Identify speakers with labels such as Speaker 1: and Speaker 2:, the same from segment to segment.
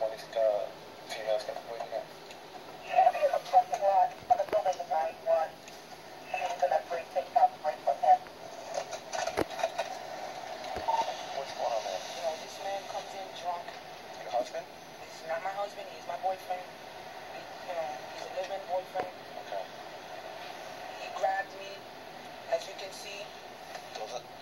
Speaker 1: 보니까 females 같은 보이네. What's going on, man?
Speaker 2: You know, this man comes in drunk.
Speaker 1: Your husband?
Speaker 2: He's not my husband. He's my boyfriend. He's a live-in boyfriend.
Speaker 1: Okay.
Speaker 2: He grabbed me, as you can see.
Speaker 1: Does it?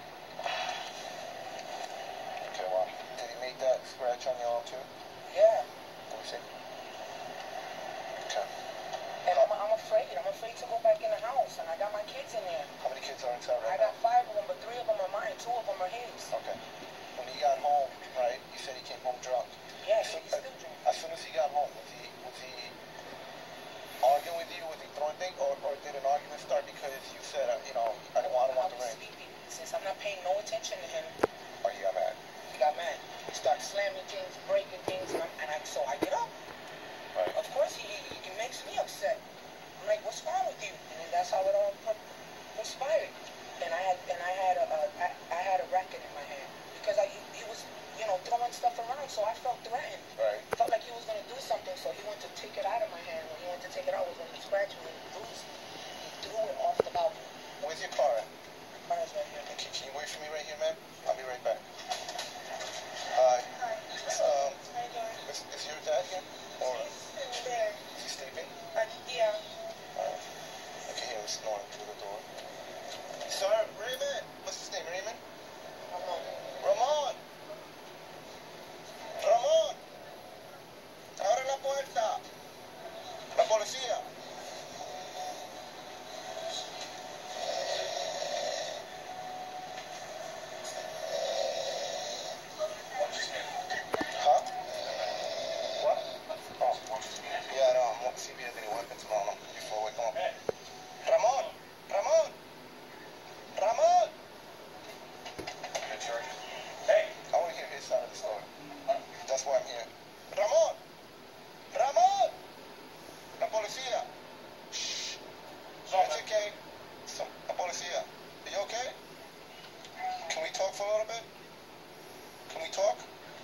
Speaker 1: Okay, well, did he make that scratch on your arm too?
Speaker 2: Yeah.
Speaker 1: Let me see. Okay.
Speaker 2: And I'm afraid. I'm afraid to go back in the house. And I got my kids in there.
Speaker 1: How many kids are inside
Speaker 2: I
Speaker 1: right
Speaker 2: got 5 of them, but 3 of them are mine. 2 of them are his.
Speaker 1: Okay. When he got home, right, you said he came home drunk.
Speaker 2: Yeah, he's still drunk.
Speaker 1: As soon as he got home, was he arguing with you? Was he throwing things? Or did an argument start because you said, I don't want the ring?
Speaker 2: Sleeping. Since I'm not paying no attention to him,
Speaker 1: Or he got mad?
Speaker 2: he got mad. He started slamming things, breaking things, so I get up.
Speaker 1: Right.
Speaker 2: Of course, he makes me upset. I'm like, what's wrong with you? And that's how it all conspired. And I had a racket in my hand because he was throwing stuff around, so I felt threatened.
Speaker 1: Right.
Speaker 2: Felt like he was gonna do something, so he went to take it out of my hand. When he went to take it out, it was gonna scratch me and bruise me. He threw it off the balcony.
Speaker 1: Where's your car at?
Speaker 2: Car's right here.
Speaker 1: Okay, can you wait for me right here, man? I'll be right back.
Speaker 2: Hi.
Speaker 1: Hi.
Speaker 2: How you doing?
Speaker 1: Is your dad here? Or
Speaker 2: He's there.
Speaker 1: is he sleeping?
Speaker 2: Yeah.
Speaker 1: I can hear him snoring through the door. Sir, Raymond. What's his name, Raymond? Ramon. Ramon. Abre la puerta. La policía. Huh? What? Oh. Yeah, no, I'm see if he has any weapons on him before we come. Ramon! Ramon! Ramon! Hey! I want to hear his side of the story. That's why I'm here. Ramon! Ramon! La policía! Shh! It's okay. La policía. Are you okay? Can we talk for a little bit? Can we talk?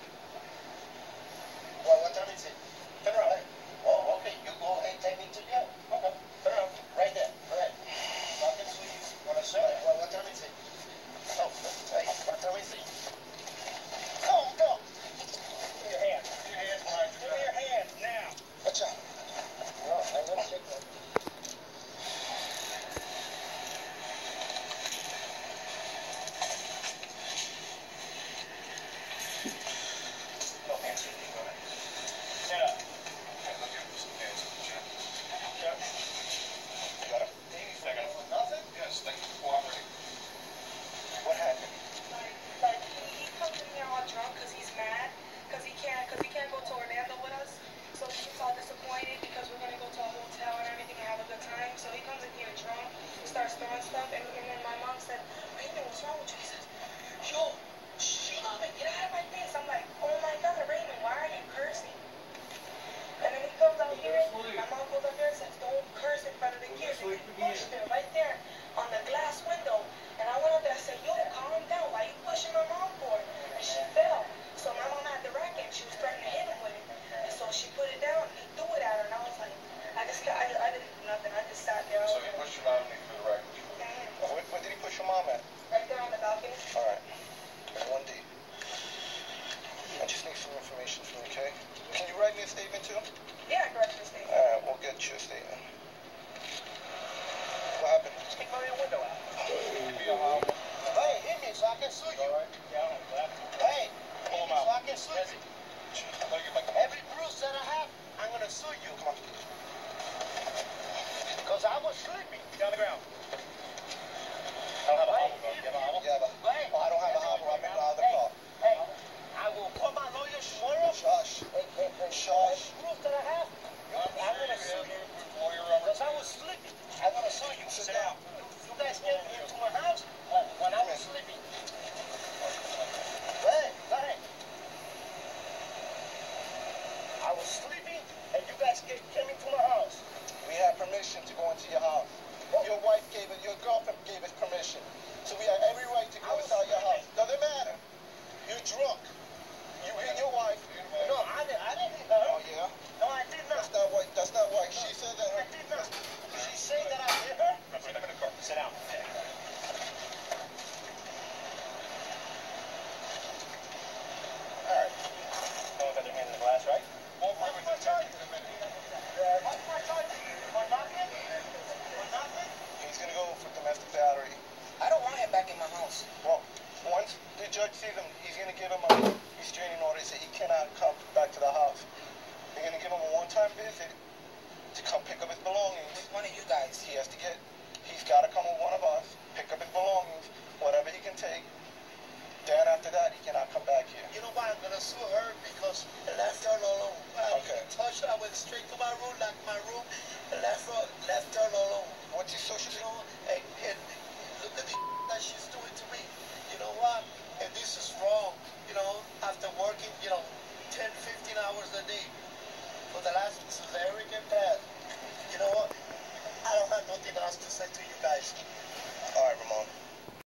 Speaker 3: Well, what time is it? Turn around. Oh, okay. You go ahead and take me to jail. Okay. Turn around. Right there. All right. I can see you. What I said. Well, what time is it? Oh, hey, what time is it? Come, go. Give me your hand. Give me your hands behind you. Give me your hands now.
Speaker 1: Watch out.
Speaker 3: No, I'm going to shake them. No hands. Go ahead. Stand up.
Speaker 1: You got him?
Speaker 3: Nothing?
Speaker 4: Yes, thank you for cooperating.
Speaker 1: What happened?
Speaker 5: Like he comes in here all drunk because he's mad because he can't go to Orlando with us. So he's all disappointed because we're gonna go to a hotel and everything and have a good time. So he comes in here drunk, starts throwing stuff, and then my mom said, "Raymond, what's wrong with you?" He says, "Yo, shut up and get out of my face." I'm like, "Oh my God, Raymond, why are you cursing?" And then he comes out here. My mom goes up there and says, "Don't curse in front of the kids." And he pushed her right there on the glass window. And I went up there and said, "Yo, calm down. Why are you pushing my mom for?" And she fell. So my mom had the racket. She was threatening to hit him with it. And so she put it down. And he threw it at her. And I was like, I didn't do nothing. I just sat there.
Speaker 4: So you pushed your mom and for the record.
Speaker 1: Where did he push your mom at?
Speaker 5: Right there on the balcony.
Speaker 1: All right. One D. I just need some information from you, okay? Can you write me a statement too?
Speaker 5: Yeah, I corrected the statement.
Speaker 1: All right, we'll get you a statement. What happened?
Speaker 3: Take my rear window out.
Speaker 4: All
Speaker 3: Hey, hit me so I can sue you.
Speaker 4: right? Yeah, I don't know.
Speaker 3: Hey,
Speaker 4: Pull
Speaker 3: hit
Speaker 4: him
Speaker 3: me so
Speaker 4: out.
Speaker 3: I can sue you.
Speaker 4: I'm gonna get my
Speaker 3: Every bruise that I have, I'm gonna sue you.
Speaker 1: Come on.
Speaker 3: Because I was sleeping.
Speaker 4: Get on the ground. I don't have a hobble, though. You have a hobble?
Speaker 1: Yeah, but
Speaker 3: Hey,
Speaker 1: I don't have a hobble. I'm in the other car.
Speaker 3: Hey, I will call my lawyer tomorrow.
Speaker 1: Shush.
Speaker 3: Hey,
Speaker 1: Shush.
Speaker 3: every bruise that I have, I'm gonna sue you. Because I was sleeping. I'm gonna sue you.
Speaker 1: Sit down.
Speaker 3: You guys came into my house when I was sleeping. Hey, hey. I was sleeping and you guys came into my house.
Speaker 1: We had permission to go into your house. Your wife gave it, your girlfriend gave us permission. So we have every right to go inside your house. Doesn't matter. You're drunk. You and your wife.
Speaker 3: No, I didn't.
Speaker 1: visit to come pick up his belongings.
Speaker 2: With one of you guys.
Speaker 1: He's got to come with one of us, pick up his belongings, whatever he can take. Then after that, he cannot come back here.
Speaker 3: You know what? I'm gonna sue her because I left her alone. I didn't touch her. I went straight to my room, locked my room, and left her alone.
Speaker 1: What's his social
Speaker 3: You know, and look at the that she's doing to me. You know what? And this is wrong. You know, after working, 10, 15 hours a day for the last very good past. You know what? I don't have nothing else to say to you guys.